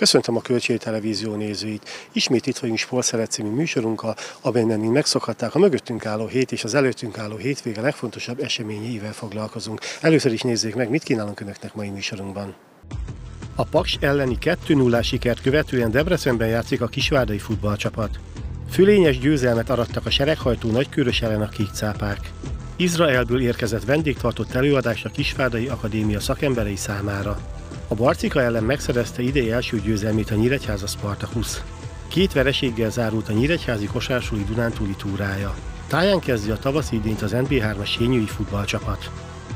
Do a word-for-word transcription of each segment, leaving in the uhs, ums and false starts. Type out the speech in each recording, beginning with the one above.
Köszöntöm a Kölcsei Televízió nézőit. Ismét itt vagyunk Sportszeret című műsorunkkal, amelyben mind megszokhatták, a mögöttünk álló hét és az előttünk álló hétvége legfontosabb eseményeivel foglalkozunk. Először is nézzék meg, mit kínálunk önöknek mai műsorunkban. A Paks elleni kettő nulla sikert követően Debrecenben játszik a kisvárdai futballcsapat. Fölényes győzelmet arattak a sereghajtó Nagykőrös ellen a kékcápák. Izraelből érkezett vendégtartott előadást a Kisvárdai Akadémia szakemberei számára. A Barcika ellen megszerezte idei első győzelmét a Nyíregyháza Spartacus. Két vereséggel zárult a nyíregyházi kosársuli Dunántúli túrája. Táján kezdi a tavaszi idényt az en bé hármas Jényői futballcsapat.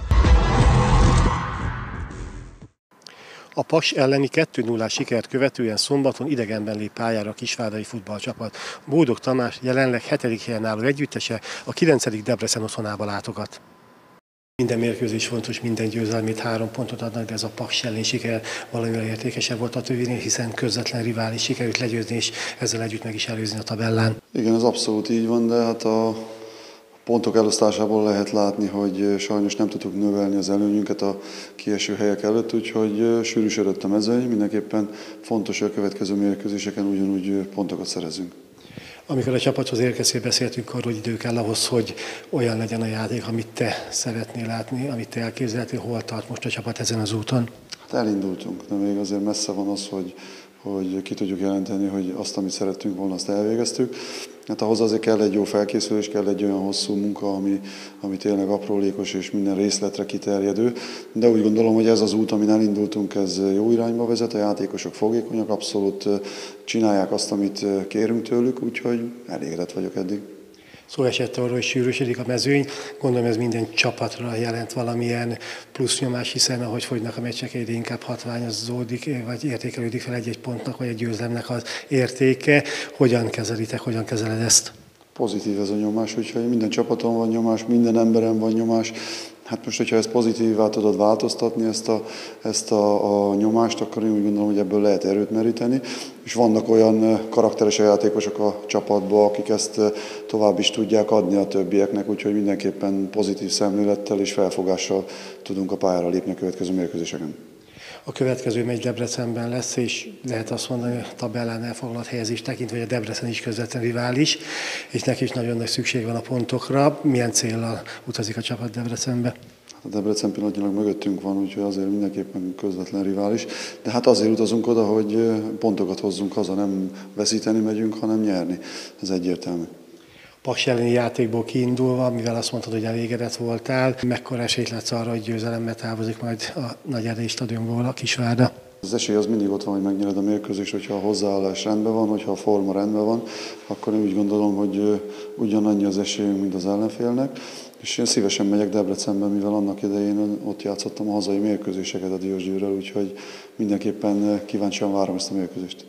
A Paks elleni kettő nulla sikert követően szombaton idegenben lép pályára a kisvárdai futballcsapat. Bódog Tamás jelenleg hetedik helyen álló együttese a kilencedik Debrecen otthonába látogat. Minden mérkőzés fontos, minden győzelmét három pontot adnak, de ez a Paks ellen siker valamivel értékesebb volt a többinél, hiszen közvetlen rivális sikerült legyőzni, és ezzel együtt meg is előzni a tabellán. Igen, ez abszolút így van, de hát a pontok elosztásából lehet látni, hogy sajnos nem tudtuk növelni az előnyünket a kieső helyek előtt, úgyhogy sűrűsödött a mezőny, mindenképpen fontos, hogy a következő mérkőzéseken ugyanúgy pontokat szerezünk. Amikor a csapathoz érkeztél, beszéltünk arról, hogy idő kell ahhoz, hogy olyan legyen a játék, amit te szeretnél látni, amit te elképzeltél. Hol tart most a csapat ezen az úton? Hát elindultunk, de még azért messze van az, hogy, hogy ki tudjuk jelenteni, hogy azt, amit szerettünk volna, azt elvégeztük. Hát ahhoz azért kell egy jó felkészülés, kell egy olyan hosszú munka, ami, ami tényleg aprólékos és minden részletre kiterjedő. De úgy gondolom, hogy ez az út, amin elindultunk, ez jó irányba vezet, a játékosok fogékonyak, abszolút csinálják azt, amit kérünk tőlük, úgyhogy elégedett vagyok eddig. Szó esett arról, hogy sűrűsödik a mezőny. Gondolom, ez minden csapatra jelent valamilyen plusz nyomás, hiszen ahogy fogynak a meccsek, egyre inkább hatványozódik, vagy értékelődik fel egy-egy pontnak, vagy egy győzelemnek az értéke. Hogyan kezelitek, hogyan kezeled ezt? Pozitív ez a nyomás, úgyhogy minden csapaton van nyomás, minden emberen van nyomás. Hát most, hogyha ezt pozitívvá tudod változtatni, ezt a, ezt a, a nyomást, akkor én úgy gondolom, hogy ebből lehet erőt meríteni. És vannak olyan karakteres játékosok a csapatban, akik ezt tovább is tudják adni a többieknek, úgyhogy mindenképpen pozitív szemlélettel és felfogással tudunk a pályára lépni a következő mérkőzéseken. A következő meccs Debrecenben lesz, és lehet azt mondani, hogy a tabellán elfoglalt helyezést tekintve, hogy a Debrecen is közvetlen rivális, és neki is nagyon nagy szükség van a pontokra. Milyen céllal utazik a csapat Debrecenbe? A Debrecen pillanatnyilag mögöttünk van, úgyhogy azért mindenképpen közvetlen rivális. De hát azért utazunk oda, hogy pontokat hozzunk haza, nem veszíteni megyünk, hanem nyerni. Ez egyértelmű. Paks elleni játékból kiindulva, mivel azt mondtad, hogy elégedett voltál, mekkora esélyt látsz arra, hogy győzelemmel távozik majd a Nagy Erdélyi stadionból a Kisvárda? Az esély az mindig ott van, hogy megnyered a mérkőzést, hogyha a hozzáállás rendben van, hogyha a forma rendben van, akkor én úgy gondolom, hogy ugyanannyi az esélyünk, mint az ellenfélnek. És én szívesen megyek Debrecenben, mivel annak idején ott játszottam a hazai mérkőzéseket a Diósgyőrrel, úgyhogy mindenképpen kíváncsian várom ezt a mérkőzést.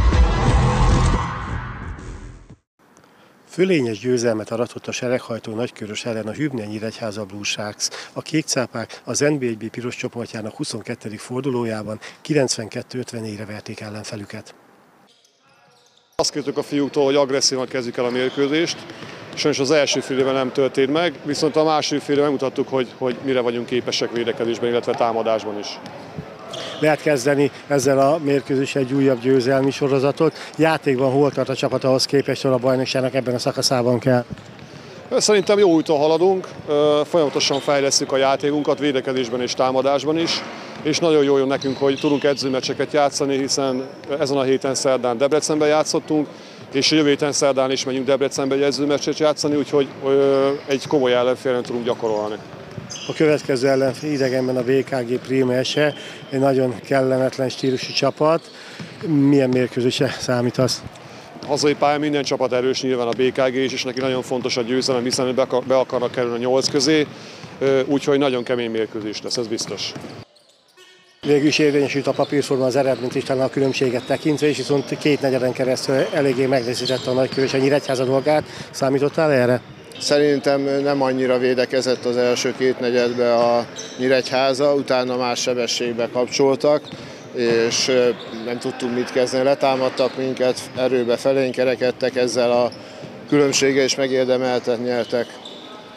Fölényes győzelmet aratott a sereghajtó Nagykőrös ellen a Hübner Nyíregyháza Blue Sharks. A kékcápák az en bé egy bé piros csoportjának huszonkettedik fordulójában kilencvenkettő ötvennégyre verték ellenfelüket. Azt kértük a fiúktól, hogy agresszívan kezdjük el a mérkőzést. Sajnos az első fél évben nem történt meg, viszont a második fél évben megmutattuk, hogy, hogy mire vagyunk képesek védekezésben, illetve támadásban is. Lehet kezdeni ezzel a mérkőzéssel egy újabb győzelmi sorozatot. Játékban hol tart a csapat ahhoz képest, hogy a bajnokságnak ebben a szakaszában kell? Szerintem jó úton haladunk, folyamatosan fejlesztjük a játékunkat védekezésben és támadásban is, és nagyon jól jön nekünk, hogy tudunk edzőmeccseket játszani, hiszen ezen a héten szerdán Debrecenben játszottunk, és jövő héten szerdán is megyünk Debrecenbe egy edzőmeccset játszani, úgyhogy egy komoly ellenfélen tudunk gyakorolni. A következő ellenfél idegenben a vé ká gé Prímese, egy nagyon kellemetlen stílusú csapat. Milyen mérkőzésre számítasz? Hazai pályán minden csapat erős, nyilván a bé ká gé is, és neki nagyon fontos a győzelem, hiszen be akarnak kerülni a nyolc közé, úgyhogy nagyon kemény mérkőzés lesz, ez biztos. Végül is érvényesült a papírforma az eredményt is, talán a különbséget tekintve, és viszont két negyeden keresztül eléggé megnehezítette a Nagykőrös a Nyíregyháza dolgát. Számítottál erre? Szerintem nem annyira védekezett az első két negyedben a Nyíregyháza, utána más sebességbe kapcsoltak, és nem tudtunk mit kezdeni, letámadtak minket, erőbe felénk kerekedtek, ezzel a különbséggel is megérdemeltet nyertek.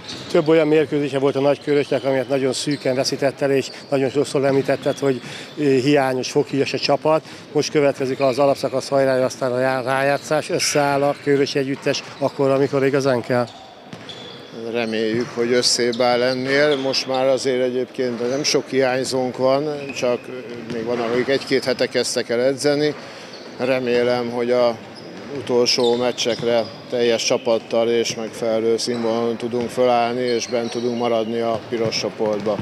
Több olyan mérkőzése volt a Nagykörösnek, amelyet nagyon szűken veszített el, és nagyon rosszul említetted, hogy hiányos, foghíjas a csapat. Most következik az alapszakasz hajrája, aztán a rájátszás, összeáll a Körös együttes akkor, amikor igazán kell. Reméljük, hogy összébb áll ennél. Most már azért egyébként nem sok hiányzónk van, csak még van, akik egy-két hete kezdtek el edzeni. Remélem, hogy a utolsó meccsekre teljes csapattal és megfelelő színvonalon tudunk felállni, és bent tudunk maradni a piros csoportba.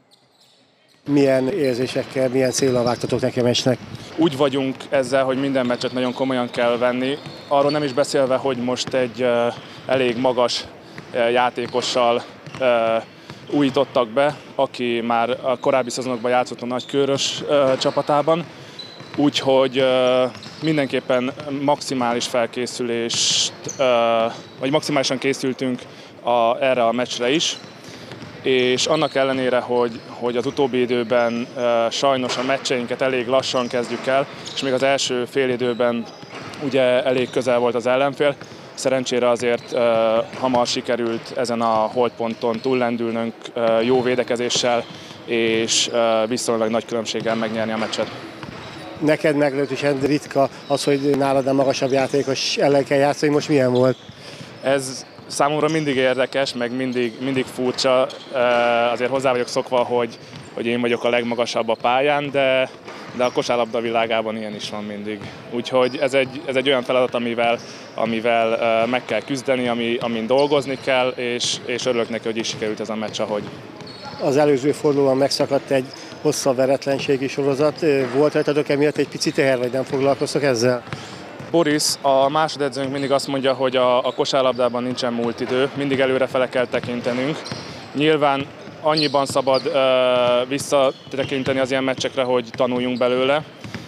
Milyen érzésekkel, milyen céllal vágtatok neki a meccsnek? Úgy vagyunk ezzel, hogy minden meccset nagyon komolyan kell venni. Arról nem is beszélve, hogy most egy uh, elég magas uh, játékossal uh, újítottak be, aki már a korábbi szezonokban játszott a Nagykörös uh, csapatában. Úgyhogy uh, mindenképpen maximális felkészülést, uh, vagy maximálisan készültünk a, erre a meccsre is. És annak ellenére, hogy, hogy az utóbbi időben uh, sajnos a meccseinket elég lassan kezdjük el, és még az első fél időben ugye elég közel volt az ellenfél, szerencsére azért uh, hamar sikerült ezen a holdponton túllendülnünk uh, jó védekezéssel, és uh, viszonylag nagy különbséggel megnyerni a meccset. Neked meglehetősen ritka az, hogy nálad nem magasabb játékos ellen kell játszani, most milyen volt? Ez számomra mindig érdekes, meg mindig, mindig furcsa. Azért hozzá vagyok szokva, hogy, hogy én vagyok a legmagasabb a pályán, de, de a kosárlabda világában ilyen is van mindig. Úgyhogy ez egy, ez egy olyan feladat, amivel, amivel meg kell küzdeni, ami, amin dolgozni kell, és, és örülök neki, hogy is sikerült ez a meccs, ahogy. Az előző fordulóban megszakadt egy hosszabb veretlenségi sorozat. Volt rajtadok emiatt egy pici teher, vagy nem foglalkoztok ezzel? Boris, a másodedzőnk mindig azt mondja, hogy a, a kosárlabdában nincsen múlt idő, mindig előrefele kell tekintenünk. Nyilván annyiban szabad uh, visszatekinteni az ilyen meccsekre, hogy tanuljunk belőle,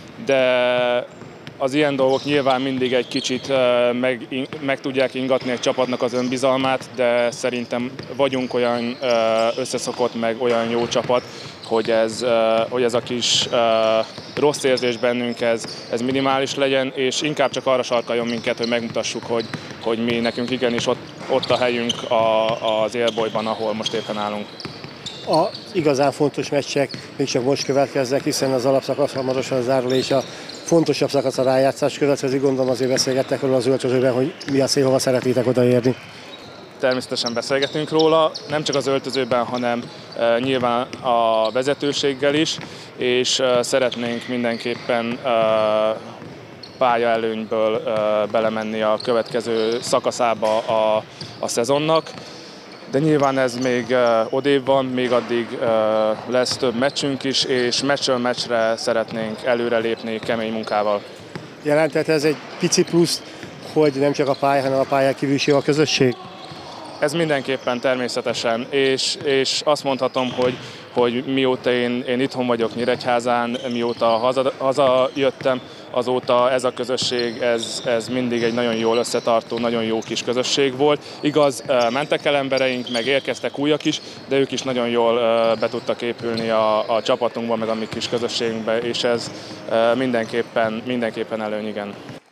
de az ilyen dolgok nyilván mindig egy kicsit uh, meg, meg tudják ingatni egy csapatnak az önbizalmát, de szerintem vagyunk olyan uh, összeszokott, meg olyan jó csapat, hogy ez, uh, hogy ez a kis uh, rossz érzés bennünk ez, ez minimális legyen, és inkább csak arra sarkaljon minket, hogy megmutassuk, hogy, hogy mi nekünk igenis ott, ott a helyünk a, az élbolyban, ahol most éppen állunk. A igazán fontos meccsek még csak most következnek, hiszen az alapszakasz hamarosan zárul, és a fontosabb szakasz a rájátszás következik. Gondolom azért beszélgettek róla az öltözőben, hogy mi a cél, hova szeretnétek odaérni. Természetesen beszélgetünk róla, nem csak az öltözőben, hanem e, nyilván a vezetőséggel is, és e, szeretnénk mindenképpen e, pályaelőnyből e, belemenni a következő szakaszába a, a szezonnak. De nyilván ez még uh, odébb van, még addig uh, lesz több meccsünk is, és meccsről meccsre szeretnénk előrelépni kemény munkával. Jelentett ez egy pici plusz, hogy nem csak a pálya, hanem a pályán kívül is jó a közösség? Ez mindenképpen természetesen, és, és azt mondhatom, hogy, hogy mióta én, én itthon vagyok Nyíregyházán, mióta haza, hazajöttem, azóta ez a közösség, ez, ez mindig egy nagyon jól összetartó, nagyon jó kis közösség volt. Igaz, mentek el embereink, meg érkeztek újak is, de ők is nagyon jól be tudtak épülni a, a csapatunkba, meg a mi kis közösségünkbe, és ez mindenképpen, mindenképpen előny, igen.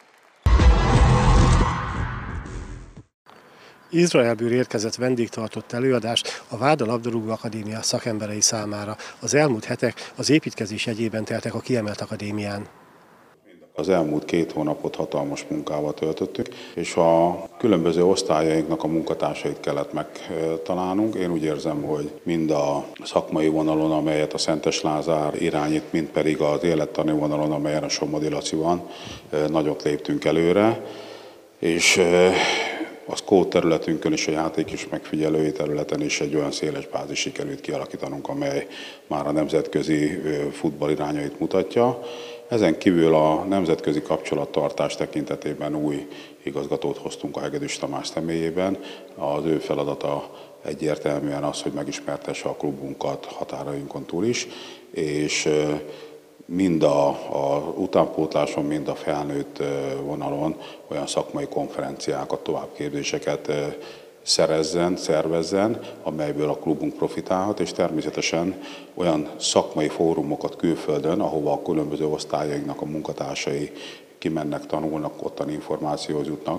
Izraelből érkezett vendégtartott előadást a Várda Labdarúgó Akadémia szakemberei számára. Az elmúlt hetek az építkezés egyében teltek a kiemelt akadémián. Az elmúlt két hónapot hatalmas munkával töltöttük, és a különböző osztályainknak a munkatársait kellett megtalálnunk. Én úgy érzem, hogy mind a szakmai vonalon, amelyet a Szentes Lázár irányít, mind pedig az élettani vonalon, amelyen a Sommodi Laci van, nagyot léptünk előre, és a skót területünkön és a játék és megfigyelői területen is egy olyan széles bázis sikerült kialakítanunk, amely már a nemzetközi futball irányait mutatja. Ezen kívül a nemzetközi kapcsolattartás tekintetében új igazgatót hoztunk a Hegedűs Tamás személyében. Az ő feladata egyértelműen az, hogy megismertesse a klubunkat határainkon túl is, és mind a, a utánpótláson, mind a felnőtt vonalon olyan szakmai konferenciákat, továbbképzéseket szerezzen, szervezzen, amelyből a klubunk profitálhat, és természetesen olyan szakmai fórumokat külföldön, ahova a különböző osztályainknak a munkatársai kimennek, tanulnak, ottan információhoz jutnak,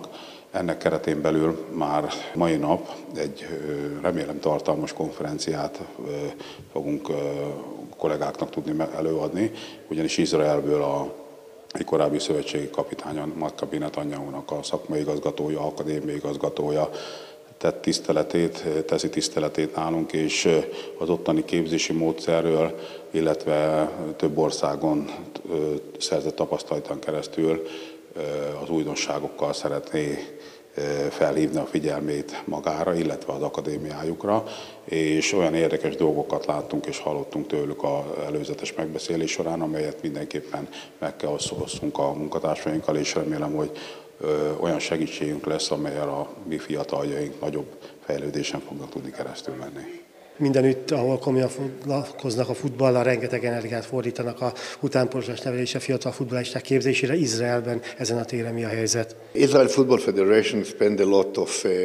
Ennek keretén belül már mai nap egy remélem tartalmas konferenciát fogunk kollégáknak tudni előadni, ugyanis Izraelből a egy korábbi szövetségi kapitány, Maccabi Netanyahunak a szakmai igazgatója, akadémiai igazgatója tett tiszteletét, teszi tiszteletét nálunk, és az ottani képzési módszerről, illetve több országon szerzett tapasztalatán keresztül az újdonságokkal szeretné felhívni a figyelmét magára, illetve az akadémiájukra, és olyan érdekes dolgokat láttunk és hallottunk tőlük az előzetes megbeszélés során, amelyet mindenképpen meg kell osszunk a munkatársainkkal, és remélem, hogy olyan segítségünk lesz, amellyel a mi fiataljaink nagyobb fejlődésen fognak tudni keresztül menni. Mindenütt, ahol komolyan foglalkoznak a futballal, rengeteg energiát fordítanak a utánpótlás nevelése fiatal futballisták képzésére. Izraelben ezen a téren mi a helyzet? Israel Football Federation spend a lot of uh,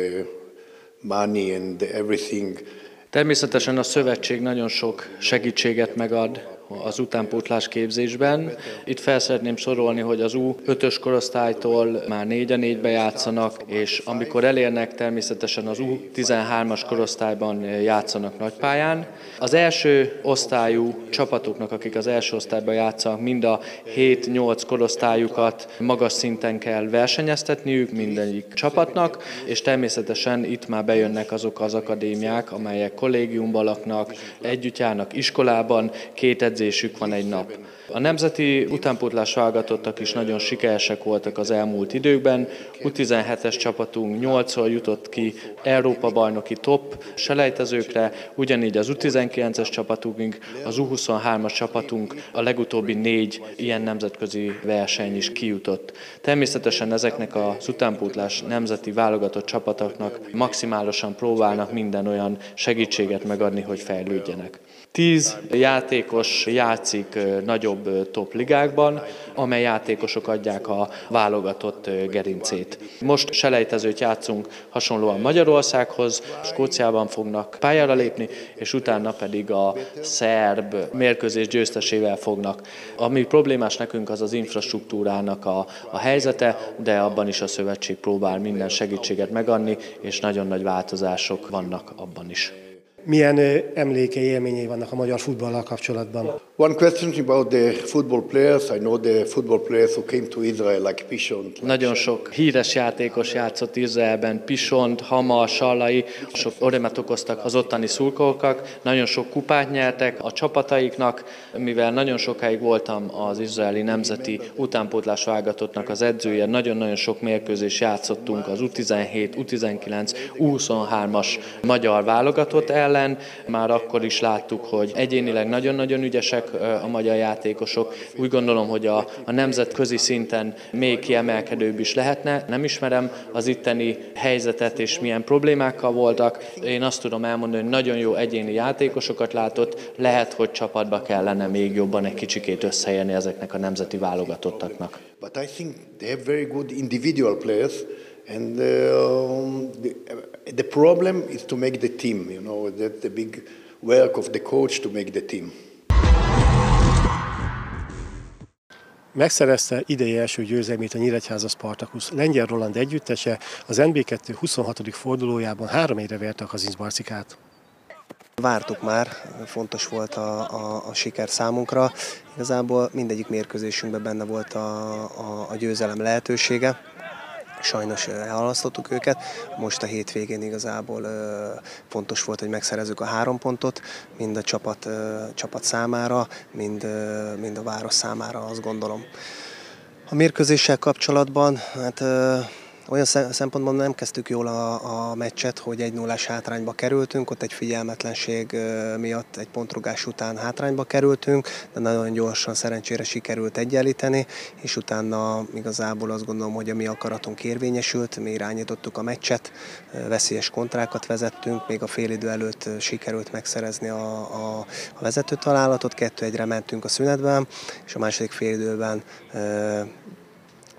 money and everything. Természetesen a szövetség nagyon sok segítséget megad az utánpótlás képzésben. Itt fel szeretném sorolni, hogy az U ötös korosztálytól már négy a négybe játszanak, és amikor elérnek, természetesen az U tizenhármas korosztályban játszanak nagypályán. Az első osztályú csapatoknak, akik az első osztályban játszanak, mind a hét-nyolc korosztályukat magas szinten kell versenyeztetniük mindegyik csapatnak, és természetesen itt már bejönnek azok az akadémiák, amelyek kollégiumban laknak, együtt járnak iskolában, két edzésük van egy nap. A nemzeti utánpótlás válogatottak is nagyon sikeresek voltak az elmúlt időkben. U tizenhetes csapatunk nyolcszor jutott ki Európa-bajnoki top selejtezőkre, ugyanígy az U tizenkilences csapatunk, az U huszonhármas csapatunk a legutóbbi négy ilyen nemzetközi verseny is kijutott. Természetesen ezeknek az utánpótlás nemzeti válogatott csapatoknak maximálisan próbálnak minden olyan segítséget megadni, hogy fejlődjenek. Tíz játékos játszik nagyobb top ligákban, amely játékosok adják a válogatott gerincét. Most selejtezőt játszunk hasonlóan Magyarországhoz, Skóciában fognak pályára lépni, és utána pedig a szerb mérkőzés győztesével fognak. Ami problémás nekünk, az az infrastruktúrának a, a helyzete, de abban is a szövetség próbál minden segítséget megadni, és nagyon nagy változások vannak abban is. Milyen emlékei, élményei vannak a magyar futballal kapcsolatban? One question about the football players. I know the football players who came to Israel like Pishont. Nagyon sok híres játékos játszott Izraelben, Pishont, Hama, Sallai, sok örömet okoztak az ottani szurkolóknak, nagyon sok kupát nyertek a csapataiknak, mivel nagyon sokáig voltam az izraeli nemzeti utánpótlás válogatottnak az edzője, nagyon-nagyon sok mérkőzés játszottunk az U tizenhét, U tizenkilenc, U huszonhármas magyar válogatott ellen. Már akkor is láttuk, hogy egyénileg nagyon-nagyon ügyesek a magyar játékosok. Úgy gondolom, hogy a, a nemzetközi szinten még kiemelkedőbb is lehetne. Nem ismerem az itteni helyzetet és milyen problémákkal voltak. Én azt tudom elmondani, hogy nagyon jó egyéni játékosokat látott, lehet, hogy csapatba kellene még jobban egy kicsikét összeérni ezeknek a nemzeti válogatottaknak. But I think they have very good individual players. And uh, the, the problem is to make the team, you know, that's the big work of the coach to make the team. Megszerezte idei első győzelmét a Nyíregyháza Spartacus. Lengyel Roland együttese az en bé kettő huszonhatodik fordulójában három egyre verte a Kazincbarcikát. Vártuk már, fontos volt a, a, a siker számunkra. Igazából mindegyik mérkőzésünkben benne volt a, a, a győzelem lehetősége. Sajnos elhalasztottuk őket. Most a hétvégén igazából fontos volt, hogy megszerezzük a három pontot, mind a csapat, csapat számára, mind, mind a város számára, azt gondolom. A mérkőzéssel kapcsolatban, hát olyan szempontból nem kezdtük jól a, a meccset, hogy egy nullás hátrányba kerültünk, ott egy figyelmetlenség miatt egy pontrugás után hátrányba kerültünk, de nagyon gyorsan szerencsére sikerült egyenlíteni, és utána igazából azt gondolom, hogy a mi akaratunk érvényesült, mi irányítottuk a meccset, veszélyes kontrákat vezettünk, még a félidő előtt sikerült megszerezni a, a, a vezetőtalálatot, kettő egyre mentünk a szünetben, és a második félidőben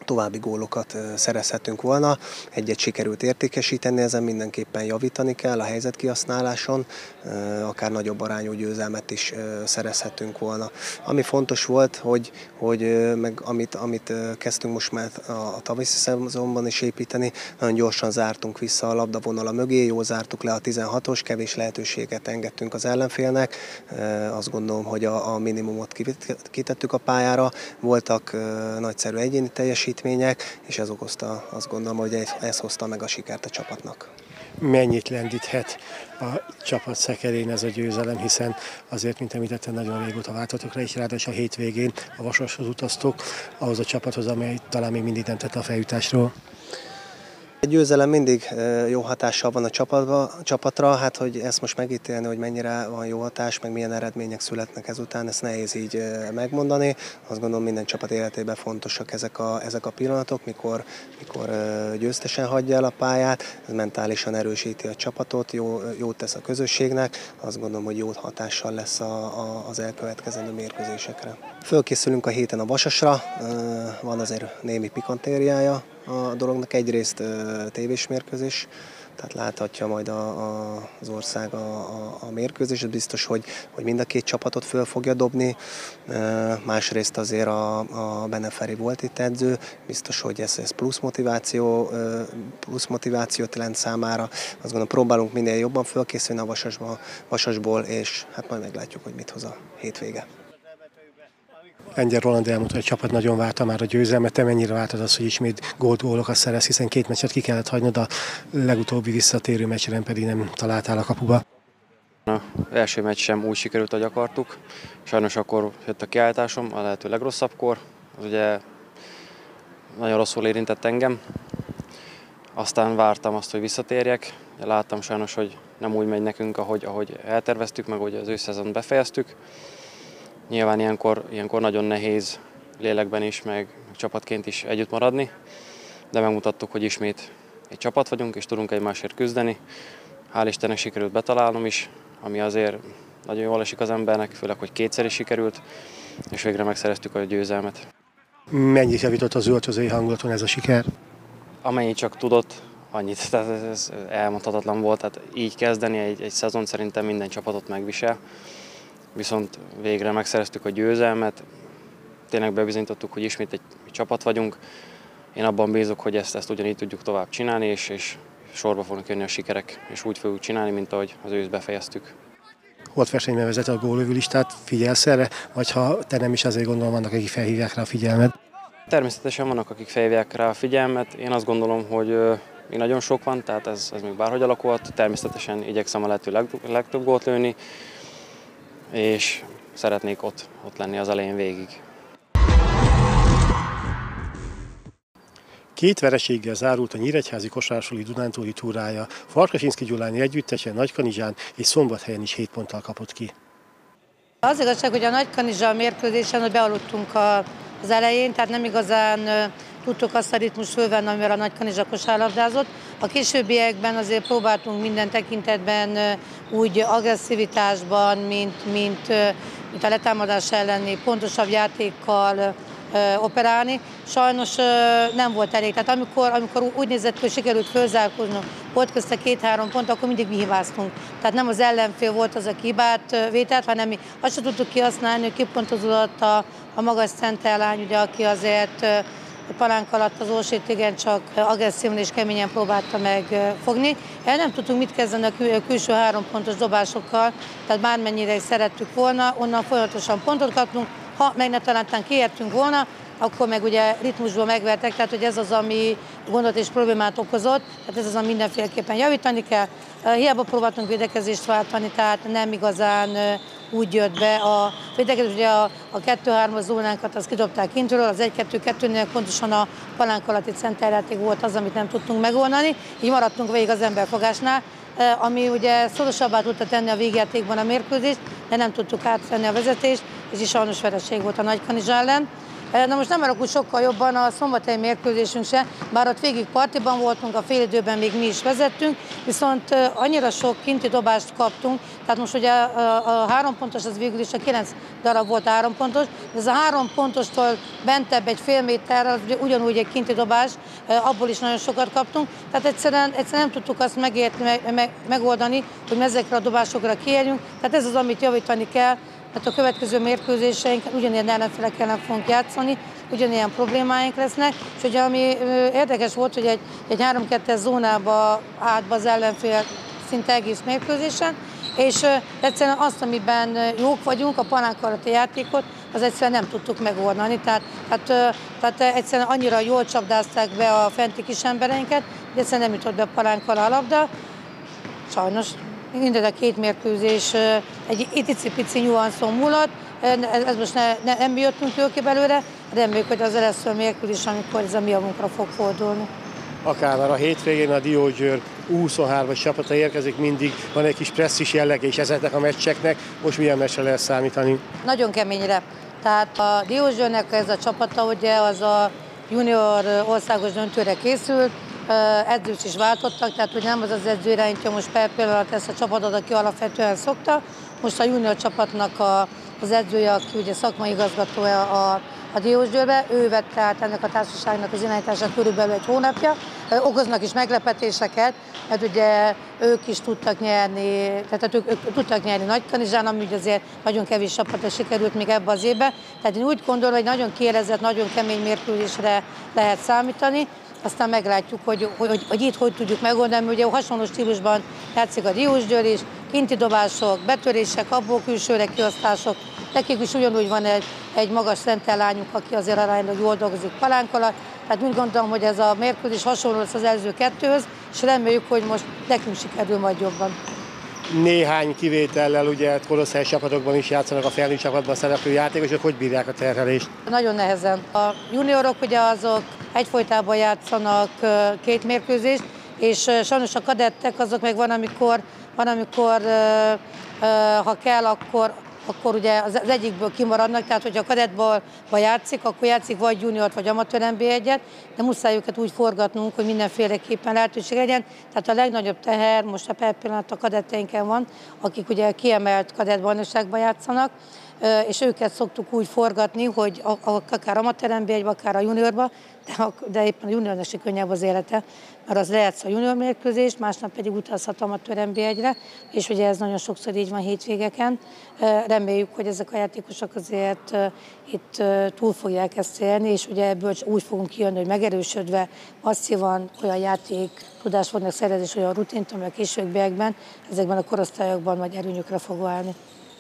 további gólokat szerezhetünk volna. Egyet sikerült értékesíteni, ezen mindenképpen javítani kell a helyzetkihasználáson, akár nagyobb arányú győzelmet is szerezhetünk volna. Ami fontos volt, hogy, hogy meg amit, amit kezdtünk most már a tavaszi szezonban is építeni, nagyon gyorsan zártunk vissza a labdavonala mögé, jól zártuk le a tizenhatos, kevés lehetőséget engedtünk az ellenfélnek. Azt gondolom, hogy a, a minimumot kitettük a pályára, voltak nagyszerű egyéni teljesítmények, és ez okozta, azt gondolom, hogy ez, ez hozta meg a sikert a csapatnak. Mennyit lendíthet a csapat szekerén ez a győzelem, hiszen azért, mint említettem, nagyon régóta vártatok rá, és ráadásul a hétvégén a Vasashoz utaztok, ahhoz a csapathoz, amely talán még mindig nem tett a feljutásról. A győzelem mindig jó hatással van a csapatba, csapatra, hát hogy ezt most megítélni, hogy mennyire van jó hatás, meg milyen eredmények születnek ezután, ezt nehéz így megmondani. Azt gondolom, minden csapat életében fontosak ezek a, ezek a pillanatok, mikor, mikor győztesen hagyja el a pályát, ez mentálisan erősíti a csapatot, jó, jót tesz a közösségnek, azt gondolom, hogy jó hatással lesz a, a, az elkövetkezendő mérkőzésekre. Fölkészülünk a héten a Vasasra, van azért némi pikantériája a dolognak, egyrészt tévés mérkőzés, tehát láthatja majd a, a, az ország a, a, a mérkőzést, biztos, hogy, hogy mind a két csapatot föl fogja dobni, másrészt azért a, a Beneferi volt itt edző, biztos, hogy ez, ez plusz motiváció, plusz motivációt jelent számára, azt gondolom, próbálunk minél jobban fölkészülni a Vasasba, Vasasból, és hát majd meglátjuk, hogy mit hoz a hétvége. Lengyel Roland elmondta, hogy a csapat nagyon várta már a győzelmet, te mennyire vártad azt, hogy ismét gólt, gólokat szerez, hiszen két meccset ki kellett hagynod, a legutóbbi visszatérő meccsen pedig nem találtál a kapuba. Az első meccs sem úgy sikerült, ahogy akartuk. Sajnos akkor jött a kiállításom, a lehető legrosszabbkor. Az ugye nagyon rosszul érintett engem. Aztán vártam azt, hogy visszatérjek. Láttam sajnos, hogy nem úgy megy nekünk, ahogy, ahogy elterveztük, meg hogy az ősszezont befejeztük. Nyilván ilyenkor, ilyenkor nagyon nehéz lélekben is, meg csapatként is együtt maradni, de megmutattuk, hogy ismét egy csapat vagyunk, és tudunk egymásért küzdeni. Hál' Istennek sikerült betalálnom is, ami azért nagyon jól esik az embernek, főleg, hogy kétszer is sikerült, és végre megszereztük a győzelmet. Mennyit javított az öltözői hangulaton ez a siker? Amennyit csak tudott, annyit. Tehát ez elmondhatatlan volt, tehát így kezdeni egy, egy szezon szerintem minden csapatot megvisel. Viszont végre megszereztük a győzelmet, tényleg bebizonyítottuk, hogy ismét egy csapat vagyunk. Én abban bízok, hogy ezt, ezt ugyanígy tudjuk tovább csinálni, és, és sorba fognak jönni a sikerek, és úgy fogjuk csinálni, mint ahogy az őszt befejeztük. Volt versenyben vezet a góllövő listát, figyelsz erre, vagy ha te nem is, azért gondolom, vannak, akik felhívják rá a figyelmed? Természetesen vannak, akik felhívják rá a figyelmet. Én azt gondolom, hogy még nagyon sok van, tehát ez, ez még bárhogy alakulhat. Természetesen igyekszem a lehető leg, legtöbb gólt lőni, és szeretnék ott, ott lenni az elején végig. Két vereséggel zárult a nyíregyházi kosárasoli Dunántúli túrája. Farkasinszky Gyulányi együttese Nagykanizsán és Szombathelyen is hét ponttal kapott ki. Az igazság, hogy a Nagykanizsa mérkőzésen, hogy bealudtunk az elején, tehát nem igazán tudtuk azt a ritmust fölvenni, amivel a Nagykanizsa kosárlabdázott. A későbbiekben azért próbáltunk minden tekintetben úgy agresszivitásban, mint, mint, mint a letámadás elleni pontosabb játékkal operálni. Sajnos nem volt elég. Tehát amikor, amikor úgy nézett, hogy sikerült fölzárkóznunk, volt közte két-három pont, akkor mindig mi hibáztunk. Tehát nem az ellenfél volt az, aki hibát vételt, hanem mi azt sem tudtuk kihasználni, hogy kipontozódott a, a magas centerlány, ugye, aki azért palánk alatt az Orsit igen csak agresszívan és keményen próbálta megfogni. El nem tudtunk mit kezdeni a kül- külső három pontos dobásokkal, tehát bármennyire is szerettük volna, onnan folyamatosan pontot kaptunk. Ha meg ne talán kiértünk volna, akkor meg ugye ritmusból megvertek, tehát hogy ez az, ami gondot és problémát okozott, tehát ez az, ami mindenféleképpen javítani kell. Hiába próbáltunk védekezést váltani, tehát nem igazán úgy jött be a védekezés, ugye a, a kettő-hármas zónánkat azt kidobták kintről, az egy-kettő-kettőnél pontosan a palánk alatti centerjáték volt az, amit nem tudtunk megoldani, így maradtunk végig az emberfogásnál, ami ugye szorosabbá tudta tenni a végjátékban a mérkőzést, de nem tudtuk átvenni a vezetést, és is sajnos vereség volt a Nagykanizsa ellen. Na most nem alakult sokkal jobban a szombathelyi mérkőzésünk se, bár ott végig partiban voltunk, a félidőben még mi is vezettünk, viszont annyira sok kinti dobást kaptunk, tehát most ugye a három pontos az végül is a kilenc darab volt három pontos, de ez a három pontostól bentebb egy fél méterrel, ugye ugyanúgy egy kinti dobás, abból is nagyon sokat kaptunk, tehát egyszerűen, egyszerűen nem tudtuk azt megérteni, meg, meg, megoldani, hogy ezekre a dobásokra kiérjünk, tehát ez az, amit javítani kell, mert a következő mérkőzéseinken ugyanilyen ellenfelek ellen fogunk játszani, ugyanilyen problémáink lesznek, és ugye ami érdekes volt, hogy egy, egy három kettes zónába állt be az ellenfél szinte egész mérkőzésen, és egyszerűen azt, amiben jók vagyunk, a palánk alatti játékot, az egyszerűen nem tudtuk megoldani, tehát, tehát, tehát egyszerűen annyira jól csapdázták be a fenti kis embereinket, hogy egyszerűen nem jutott be a palánk alá a labda. Sajnos minden a két mérkőzés egy icipici nyuanszon múlott, ez most ne, ne, nem jöttünk jól ki belőle, reméljük, hogy az lesz a mérkőzés, amikor ez a mi javunkra fog fordulni. Akár már a hétvégén a Diósgyőr U huszonhármas csapata érkezik, mindig van egy kis presszis jellege és ezeknek a meccseknek. Most milyen meccsre lehet számítani? Nagyon keményre. Tehát a Diósgyőrnek ez a csapata, ugye az a junior országos döntőre készült, edzőt is váltottak, tehát hogy nem az az edző irányítja most per pillanat ezt a csapatot, aki alapvetően szokta. Most a junior csapatnak a, az edzője, aki ugye szakmai igazgatója a, a Diósgyőrbe, ő vette át ennek a társaságnak az irányítását körülbelül egy hónapja. Okoznak is meglepetéseket, mert ugye ők is tudtak nyerni, tehát ők, ők tudtak nyerni Nagykanizsán, ami ugye azért nagyon kevés csapatra sikerült még ebbe az évben. Tehát én úgy gondolom, hogy nagyon kiélezett, nagyon kemény mérkőzésre lehet számítani. Aztán meglátjuk, hogy, hogy, hogy itt hogy tudjuk megoldani, ugye hasonló stílusban játszik a Diósgyőr is, kinti dobások, betörések, abból külsőre kiosztások. Nekik is ugyanúgy van egy, egy magas center lányuk, aki azért aránylag jól dolgozik palánk alatt. Tehát úgy gondolom, hogy ez a mérkőzés hasonló lesz az előző kettőhöz, és reméljük, hogy most nekünk sikerül majd jobban. Néhány kivétellel, ugye korosztályos csapatokban is játszanak, a felnőtt csapatban szereplő játékosok, hogy bírják a terhelést? Nagyon nehezen. A juniorok ugye azok egyfolytában játszanak két mérkőzést, és sajnos a kadettek azok meg van, amikor, van, amikor ha kell, akkor, akkor ugye az egyikből kimaradnak, tehát hogyha a kadettból játszik, akkor játszik vagy juniort, vagy amatőr en bé egyet, de muszáj őket úgy forgatnunk, hogy mindenféleképpen lehetőség legyen. Tehát a legnagyobb teher most a per pillanat a kadetteinken van, akik ugye kiemelt kadettbajnokságban játszanak, és őket szoktuk úgy forgatni, hogy akár amatőr en bé egybe, akár a juniorba, de, de éppen a juniornak se könnyebb az élete, mert az lejátsz a junior mérkőzést, másnap pedig utazhat amatőr en bé egyre, és ugye ez nagyon sokszor így van hétvégeken. Reméljük, hogy ezek a játékosok azért itt túl fogják ezt élni, és ugye ebből úgy fogunk kijönni, hogy megerősödve masszívan olyan játék tudást fognak szerezni, és olyan rutint, ami a későbbiekben ezekben a korosztályokban majd előnyökre fog válni.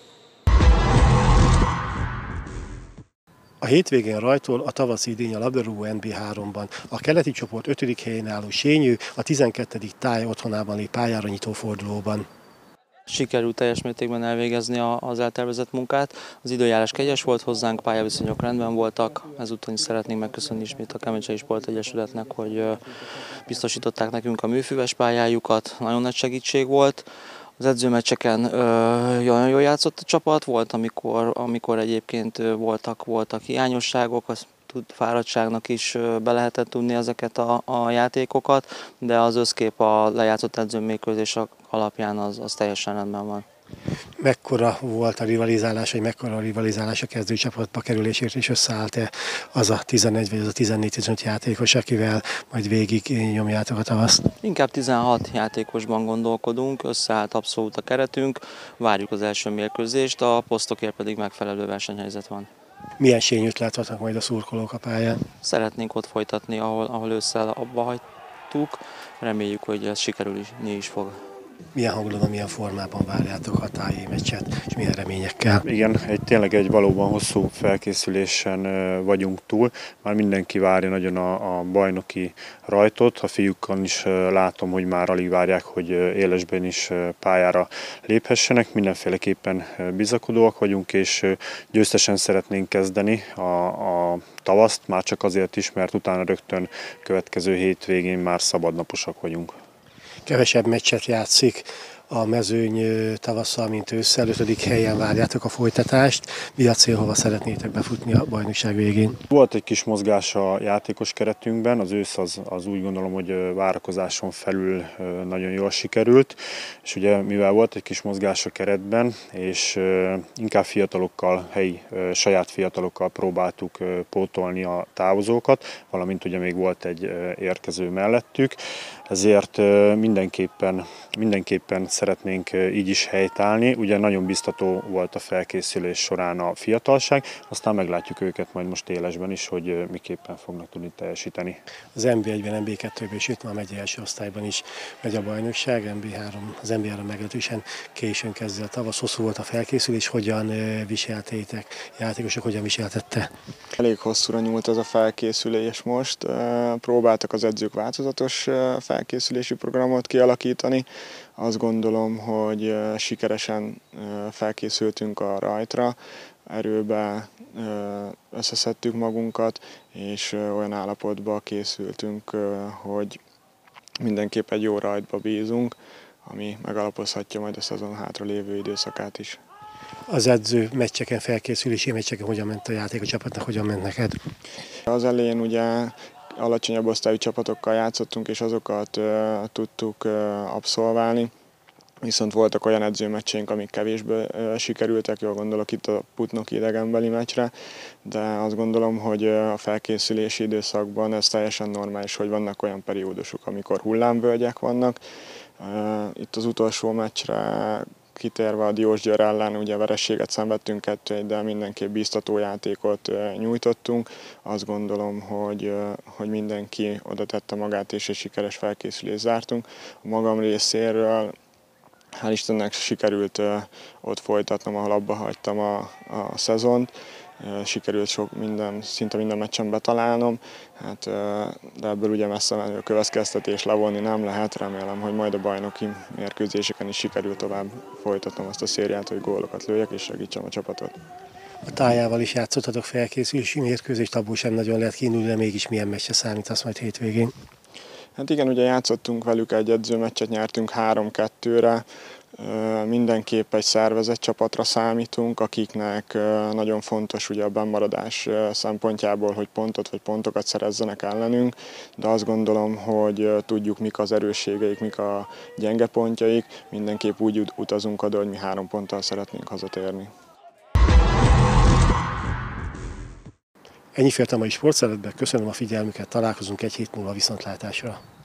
A hétvégén rajtol a tavaszi idény a labdarúgó en bé háromban. A keleti csoport ötödik helyén álló Sényő a tizenkettedik táj otthonában lép pályára nyitó fordulóban. Sikerült teljes mértékben elvégezni az eltervezett munkát. Az időjárás kegyes volt hozzánk, pályaviszonyok rendben voltak. Ezúton is szeretnénk megköszönni ismét a Kemecsei Sportegyesületnek, hogy biztosították nekünk a műfüves pályájukat. Nagyon nagy segítség volt. Az edzőmeccseken nagyon jól játszott a csapat, volt, amikor, amikor egyébként voltak, voltak hiányosságok, az fáradtságnak is be lehetett tudni ezeket a, a játékokat, de az összkép a lejátszott edzőmérkőzés alapján az, az teljesen rendben van. Mekkora volt a rivalizálás, vagy mekkora a rivalizálás a kezdőcsapatba kerülésért, és összeállt-e az a tizenegy vagy az a tizennégy-tizenöt játékos, akivel majd végig nyomjátok a tavaszt? Inkább tizenhat játékosban gondolkodunk, összeállt abszolút a keretünk, várjuk az első mérkőzést, a posztokért pedig megfelelő versenyhelyzet van. Milyen Sényőt láthatnak majd a szurkolók a pályán? Szeretnénk ott folytatni, ahol, ahol ősszel abba hagytuk, reméljük, hogy ez sikerülni is fog. Milyen hangulatban, milyen formában várjátok a táji meccset, és milyen reményekkel? Igen, egy, tényleg egy valóban hosszú felkészülésen vagyunk túl. Már mindenki várja nagyon a, a bajnoki rajtot. A fiúkkal is látom, hogy már alig várják, hogy élesben is pályára léphessenek. Mindenféleképpen bizakodóak vagyunk, és győztesen szeretnénk kezdeni a, a tavaszt, már csak azért is, mert utána rögtön következő hétvégén már szabadnaposak vagyunk. Kevesebb meccset játszik a mezőny tavasszal, mint ősszel, ötödik helyen várjátok a folytatást. Mi a cél, hova szeretnétek befutni a bajnokság végén? Volt egy kis mozgás a játékos keretünkben, az ősz az, az úgy gondolom, hogy várakozáson felül nagyon jól sikerült, és ugye mivel volt egy kis mozgás a keretben, és inkább fiatalokkal, helyi saját fiatalokkal próbáltuk pótolni a távozókat, valamint ugye még volt egy érkező mellettük, ezért mindenképpen, mindenképpen szeretnénk így is helytállni. Ugye nagyon biztató volt a felkészülés során a fiatalság, aztán meglátjuk őket majd most élesben is, hogy miképpen fognak tudni teljesíteni. Az en bé egyben, en bé kettőben, sőt már megy első osztályban is megy a bajnokság, en bé három, az en bé három meglehetősen későn kezdi a tavasz, hosszú volt a felkészülés, hogyan viseltétek, játékosok hogyan viseltette? Elég hosszúra nyúlt ez a felkészülés most, próbáltak az edzők változatos felkészülési programot kialakítani. Azt gondolom, hogy sikeresen felkészültünk a rajtra, erőbe összeszedtük magunkat, és olyan állapotba készültünk, hogy mindenképp egy jó rajtba bízunk, ami megalapozhatja majd a szezon hátra lévő időszakát is. Az edző meccseken, felkészülési meccseken hogyan ment a játék a csapatnak, hogyan ment neked? Az elején ugye alacsonyabb osztályú csapatokkal játszottunk, és azokat uh, tudtuk uh, abszolválni. Viszont voltak olyan edzőmeccseink, amik kevésbé uh, sikerültek, jól gondolok itt a Putnoki idegenbeli meccsre, de azt gondolom, hogy uh, a felkészülési időszakban ez teljesen normális, hogy vannak olyan periódusok, amikor hullámvölgyek vannak. Uh, itt az utolsó meccsre kitérve a Diósgyőr ellen ugye vereséget szenvedtünk kettő, de mindenképp bíztató játékot nyújtottunk. Azt gondolom, hogy, hogy mindenki oda tette magát, és egy sikeres felkészülést zártunk. A magam részéről hál' Istennek sikerült ott folytatnom, ahol abba hagytam a, a szezont. Sikerült sok minden, szinte minden meccsen betalálnom, hát, de ebből ugye messze menő következtetés levonni nem lehet. Remélem, hogy majd a bajnoki mérkőzéseken is sikerül tovább folytatnom azt a szériát, hogy gólokat lőjek és segítsem a csapatot. A Tájával is játszottatok felkészülési mérkőzést, abból sem nagyon lehet kiindulni, de mégis milyen meccsre számítasz majd hétvégén? Hát igen, ugye játszottunk velük egy edzőmeccset, nyertünk három kettőre. Mindenképp egy szervezett csapatra számítunk, akiknek nagyon fontos ugye a bennmaradás szempontjából, hogy pontot vagy pontokat szerezzenek ellenünk, de azt gondolom, hogy tudjuk, mik az erősségeik, mik a gyenge pontjaik, mindenképp úgy utazunk oda, hogy mi három ponttal szeretnénk hazatérni. Ennyi fért a mai sportszeretben, köszönöm a figyelmüket, találkozunk egy hét múlva viszontlátásra.